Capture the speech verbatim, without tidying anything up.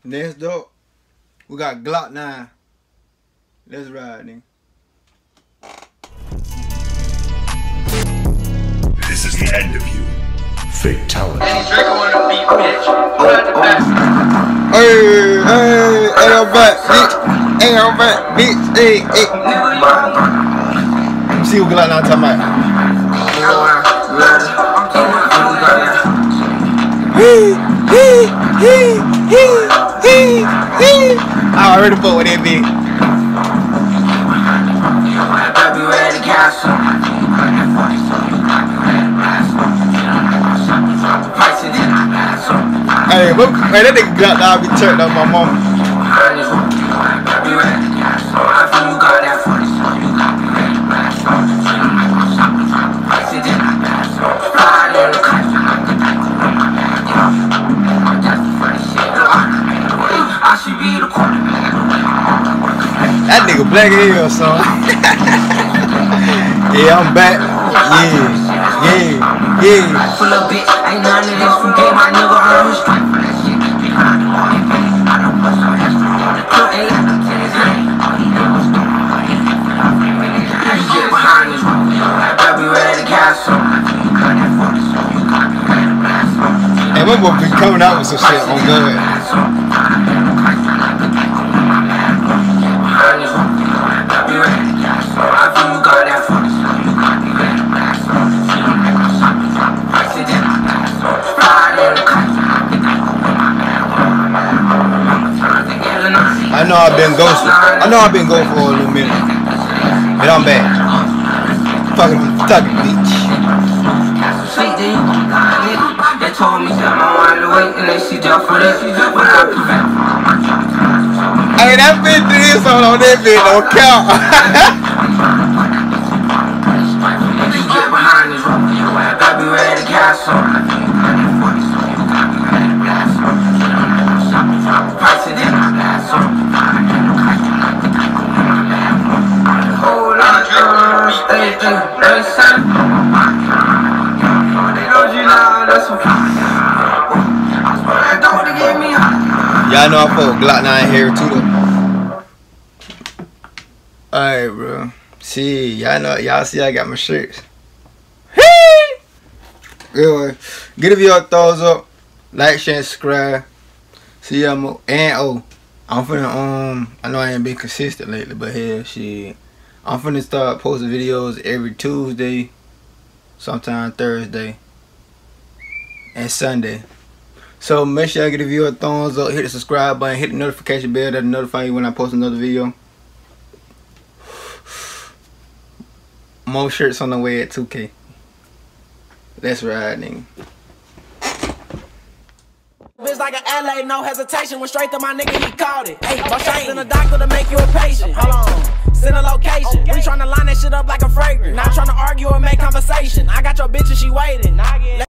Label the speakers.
Speaker 1: Next up, we got Glock nine. Let's ride, nigga.
Speaker 2: This is the end of you. Fatality.
Speaker 1: Hey, hey, hey, I'm back, bitch. Hey, I'm back, bitch. Hey, hey. Let me see what Glock nine talking about. Hee, hee, hee, hee, hee, hee. I already fought with that bitch. Hey, but, hey, that nigga got down be turned up my mama. That nigga black as hell, son. Yeah, I'm back. Yeah, yeah, yeah.
Speaker 3: Full of bitch, ain't none of this from game, my nigga on the street. Get behind this, I be ready to castle.
Speaker 1: Hey, my boy be coming out with some shit on good. I know I've been ghosted. I know I've been ghost for a little minute. But I'm back. Fucking fucking bitch.
Speaker 3: They told me that I wanted to wait and they see just for this. But I prevent.
Speaker 1: Hey, that bitch did this on on that bitch don't count.
Speaker 3: Get behind this rope. I gotta be ready to castle. Price it in my glass. Hold on, stay, stay, stay, stay. They know you now, that's what I don't want to get me hot.
Speaker 1: Y'all know I fought Glock nine here too though. Alright, bro. See, y'all know, y'all see I got my shirts. Anyway, give the video a thumbs up, like, share, and subscribe. See y'all more. And oh, I'm finna um I know I ain't been consistent lately, but hell shit. I'm finna start posting videos every Tuesday, sometime Thursday, and Sunday. So make sure y'all give the video a thumbs up, hit the subscribe button, hit the notification bell that'll notify you when I post another video. More shirts on the way at two K. Let's ride, nigga.
Speaker 4: Bitch like an L A, no hesitation. Went straight to my nigga, he called it. Hey, no shots in the doctor to make you a patient. Hold on, send a location. We tryna line that shit up like a fragrance. Not tryna argue or make conversation. I got your bitch and she waiting.